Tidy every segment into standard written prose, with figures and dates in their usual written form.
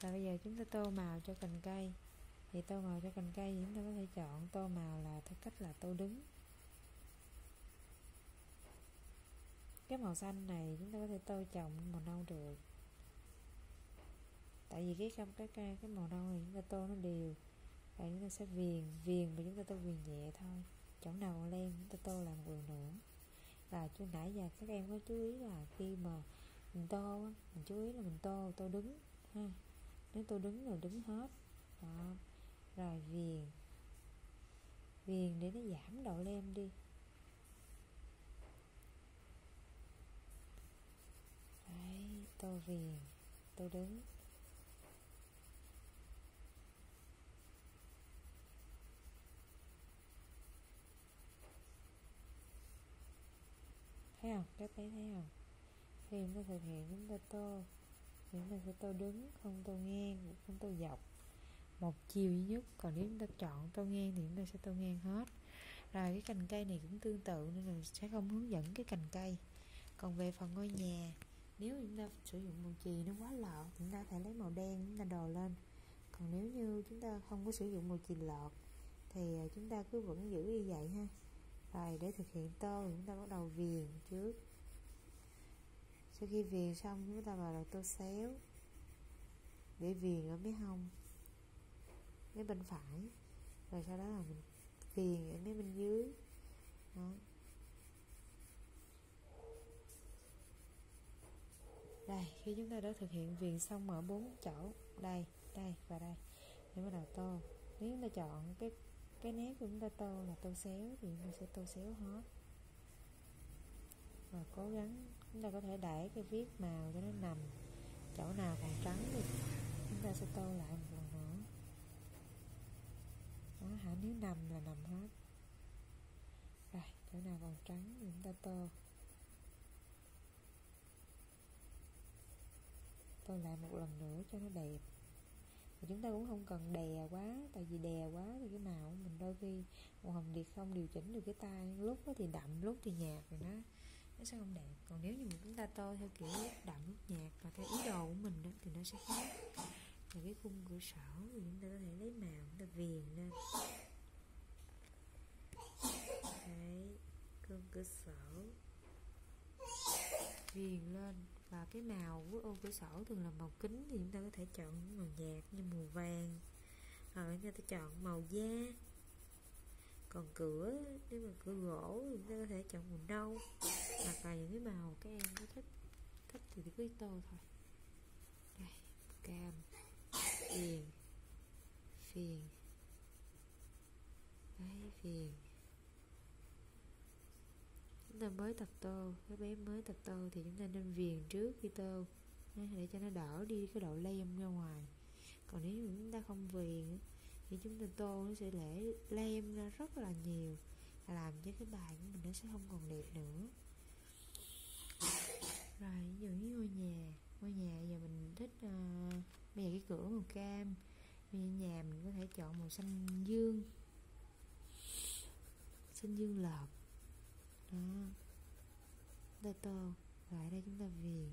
Và bây giờ chúng ta tô màu cho cành cây. Thì tô màu cho cành cây thì chúng ta có thể chọn tô màu là theo cách là tô đứng. Cái màu xanh này chúng ta có thể tô chồng màu nâu được. Tại vì cái màu nâu này chúng ta tô nó đều. Và chúng ta sẽ viền và chúng ta tô viền nhẹ thôi. Chỗ nào còn len chúng ta tô làm một lần nữa. Và cho nãy giờ các em có chú ý là khi mà mình tô, mình chú ý là mình tô đứng ha. Nếu tô đứng rồi đứng hết. Đó. Rồi viền để nó giảm độ lem đi. Đấy, tô viền, tô đứng. Thấy không? Các bé thấy không? Khi chúng ta thực hiện chúng ta tô, chúng ta sẽ tô đứng, không tô ngang, không tô dọc, một chiều duy nhất. Còn nếu chúng ta chọn tô ngang thì chúng ta sẽ tô ngang hết. Rồi cái cành cây này cũng tương tự nên là sẽ không hướng dẫn cái cành cây. Còn về phần ngôi nhà, nếu chúng ta sử dụng màu chì nó quá lợt, chúng ta có thể lấy màu đen chúng ta đồ lên. Còn nếu như chúng ta không có sử dụng màu chì lợt thì chúng ta cứ vẫn giữ như vậy ha. Rồi để thực hiện tô chúng ta bắt đầu viền trước. Sau khi viền xong chúng ta vào đầu tô xéo để viền ở mé hông, mé bên phải. Rồi sau đó là mình viền ở mé bên dưới. Đó. Đây, khi chúng ta đã thực hiện viền xong ở 4 chỗ, đây và đây, để bắt đầu tô. Nếu chúng ta chọn cái nét của chúng ta tô là tô xéo thì chúng ta sẽ tô xéo hết. Và cố gắng chúng ta có thể để cái viết màu cho nó nằm. Chỗ nào còn trắng thì chúng ta sẽ tô lại một lần nữa. Đó, nếu nằm là nằm hết. Rồi, chỗ nào còn trắng thì chúng ta tô. Tô lại một lần nữa cho nó đẹp. Và chúng ta cũng không cần đè quá, tại vì đè quá thì cái màu của mình đôi khi màu hồng điệp không điều chỉnh được cái tay, lúc thì đậm lúc thì nhạt rồi nó sẽ không đẹp. Còn nếu như mà chúng ta tô theo kiểu lúc đậm lúc nhạt và theo ý đồ của mình đó, thì nó sẽ khác. Và cái khung cửa sổ thì chúng ta có thể lấy màu chúng ta viền lên. Đấy, khung cửa sổ viền lên. Và cái màu của ô cửa sổ thường là màu kính thì chúng ta có thể chọn màu nhạt như màu vàng, hoặc chúng ta chọn màu da. Còn cửa, nếu mà cửa gỗ thì chúng ta có thể chọn màu nâu, hoặc là những cái màu các em có thích thì cứ tô thôi. Đây, cam, viền, đấy, viền. Chúng ta mới tập tô, các bé mới tập tô thì chúng ta nên viền trước khi tô để cho nó đỡ đi cái độ lem ra ngoài. Còn nếu như chúng ta không viền thì chúng ta tô nó sẽ lem ra rất là nhiều, làm cho cái bài của mình nó sẽ không còn đẹp nữa. Rồi ví dụ như ngôi nhà giờ mình thích bây giờ cái cửa màu cam, bây giờ nhà mình có thể chọn màu xanh dương lợp. Đó, chúng ta tô lại đây, chúng ta viền.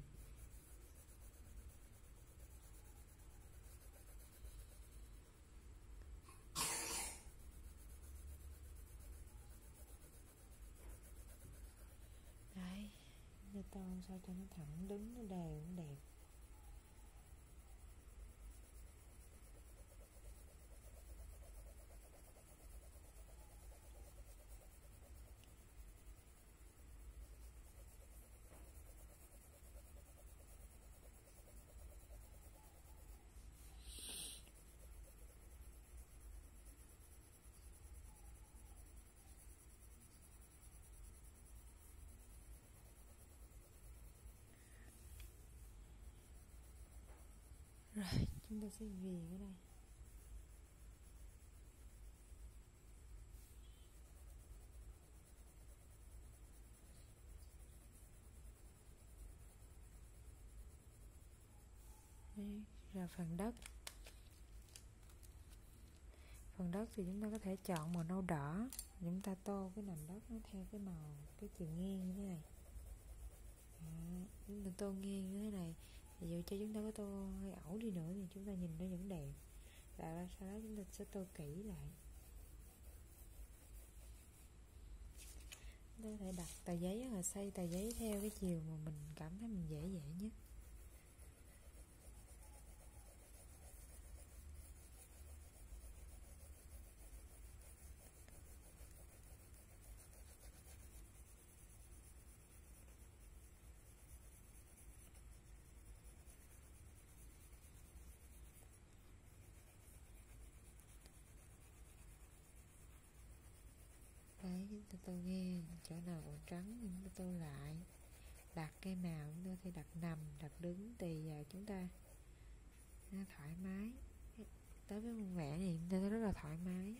Đấy, chúng ta tô sao cho nó thẳng đứng, nó đều, nó đẹp. Rồi chúng ta sẽ viền ở đây. Đấy, rồi phần đất thì chúng ta có thể chọn màu nâu đỏ. Chúng ta tô cái nền đất nó theo cái màu, cái chiều ngang như thế này. Chúng ta tô nghiêng như thế này Dù cho chúng ta có tô hơi ẩu đi nữa thì chúng ta nhìn nó vẫn đẹp. Rồi sau đó chúng ta sẽ tô kỹ lại. Chúng ta có thể đặt tờ giấy hoặc xoay tờ giấy theo cái chiều mà mình cảm thấy mình dễ dàng nhất. Đấy, chúng ta tô ngang, chỗ nào còn trắng chúng ta tô lại. Đặt cây màu chúng ta thì đặt nằm, đặt đứng tùy vào chúng ta, nó thoải mái. Tới với con vẽ thì chúng ta rất là thoải mái.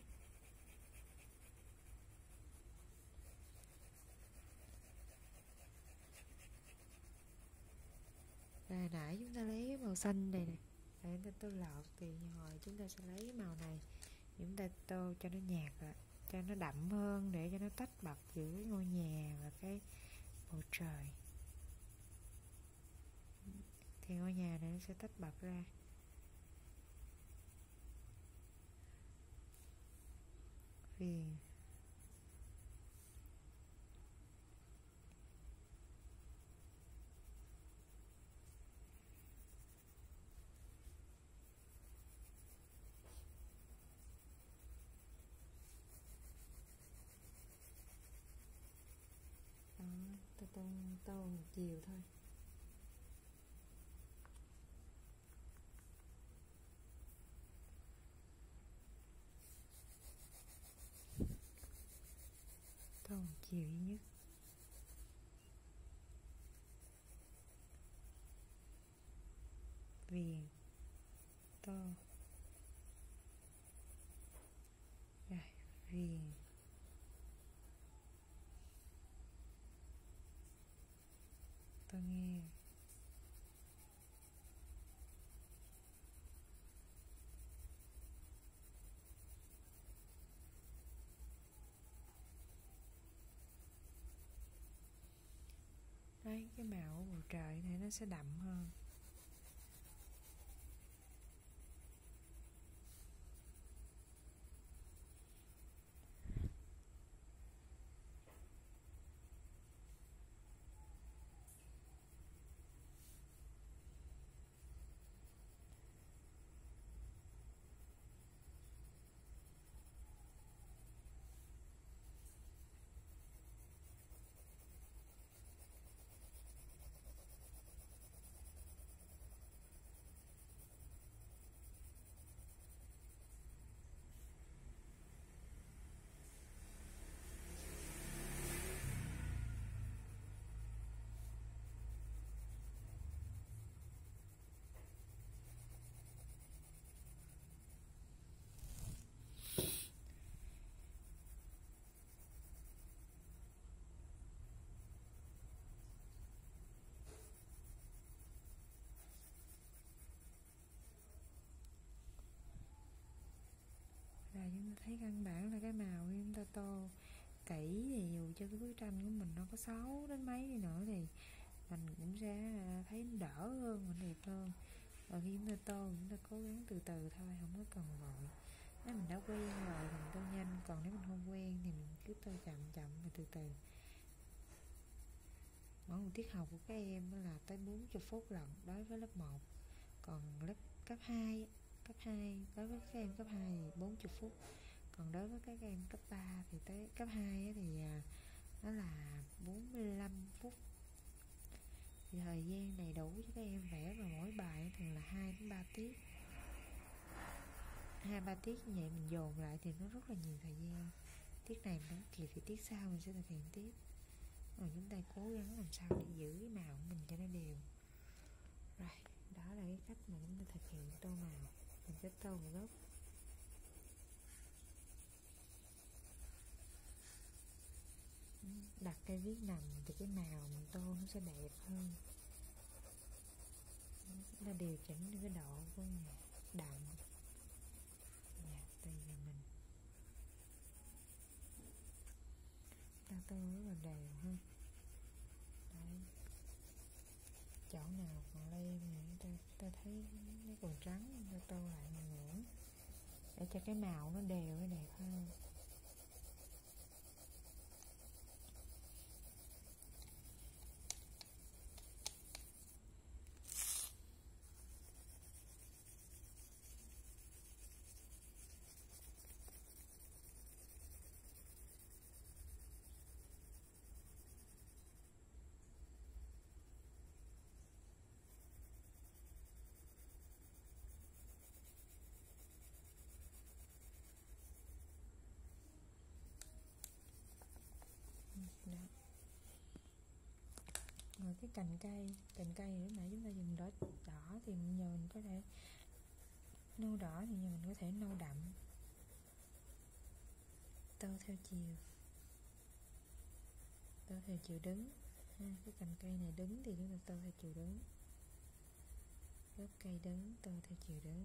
Rồi nãy chúng ta lấy cái màu xanh này nè, rồi chúng ta tô lọt thì hồi chúng ta sẽ lấy cái màu này, chúng ta tô cho nó nhạt lại, cho nó đậm hơn để cho nó tách bạch giữa cái ngôi nhà và cái bầu trời. Thì ngôi nhà này nó sẽ tách bạch ra. Viền đó, tô một chiều thôi. Tô một chiều duy nhất. Viền tô, rồi viền tô ngang. Đấy, cái màu của bầu trời này nó sẽ đậm hơn. Rồi chúng ta thấy căn bản là cái màu khi chúng ta tô kỹ thì dù cho cái bức tranh của mình nó có xấu đến mấy đi nữa thì mình cũng sẽ thấy đỡ hơn, mình đẹp hơn. Và khi chúng ta tô chúng ta cố gắng từ từ thôi, không có cần vội. Nếu mình đã quen rồi thì mình tô nhanh, còn nếu mình không quen thì mình cứ tô chậm chậm và từ từ. Mỗi một tiết học của các em là tới 40 phút lận đối với lớp 1. Còn lớp cấp 2 đối với các em cấp 2 thì 40 phút. Còn đối với các em cấp 3 thì tới cấp 2 thì nó là 45 phút. Thì thời gian này đủ cho các em vẽ, và mỗi bài thường là 2 đến 3 tiết. 2-3 tiết như vậy mình dồn lại thì nó rất là nhiều thời gian. Tiết này mình kịp thì tiết sau mình sẽ thực hiện tiếp. Rồi chúng ta cố gắng làm sao để giữ cái màu của mình cho nó đều. Rồi, đó là cái cách mà chúng ta thực hiện tô màu. Mình sẽ tô một góc. Đặt cây viết nằm thì cái màu mình tô nó sẽ đẹp hơn. Chúng ta điều chỉnh được cái độ của đậm nhạt tùy vào mình. Ta tô rất là đều hơn. Đấy. Chỗ nào còn lên thì thấy nó còn trắng, chúng ta tô lại một nữa để cho cái màu nó đều, nó đẹp hơn. Đó. Rồi cái cành cây lúc nãy chúng ta dùng đỏ thì giờ mình có thể nâu đỏ, thì giờ mình có thể nâu đậm, tô theo chiều đứng ha. Cái cành cây này đứng thì chúng ta tô theo chiều đứng, gốc cây đứng tô theo chiều đứng.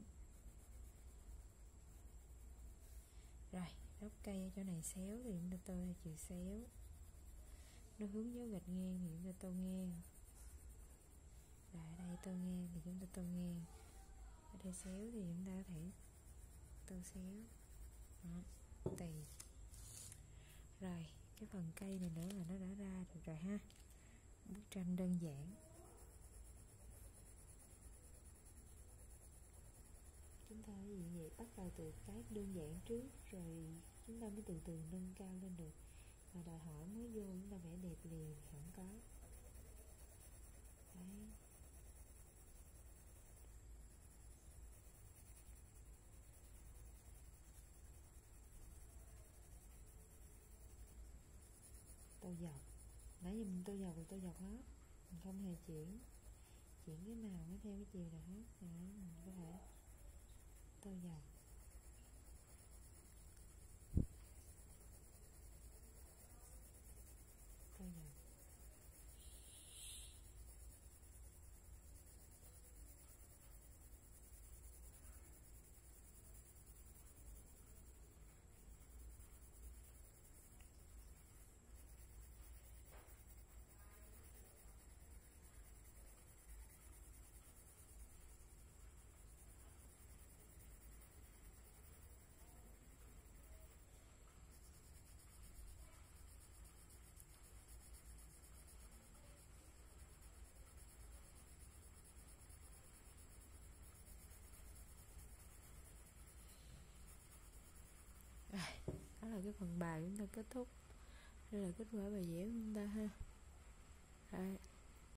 Rồi gốc cây ở chỗ này xéo thì chúng ta tô theo chiều xéo, nó hướng dấu gạch ngang thì chúng ta tô ngang, và ở đây tô ngang thì chúng ta tô ngang, ở đây xéo thì chúng ta có thể tô xéo. Đó, tùy. Rồi cái phần cây này nữa là nó đã ra được rồi ha. Bức tranh đơn giản, chúng ta như vậy bắt đầu từ cái đơn giản trước, rồi chúng ta mới từ từ nâng cao lên được. Và đòi hỏi mới vô chúng ta vẽ đẹp liền thì không có. Đấy. Tô dọc, nãy giờ mình tô dọc rồi, tô dọc hết, mình không hề chuyển cái màu nó theo cái chiều nào hết. Đấy, mình có thể tô dọc, tô dọc. Đó là cái phần bài chúng ta kết thúc. Đây là kết quả bài vẽ của chúng ta ha. Rồi.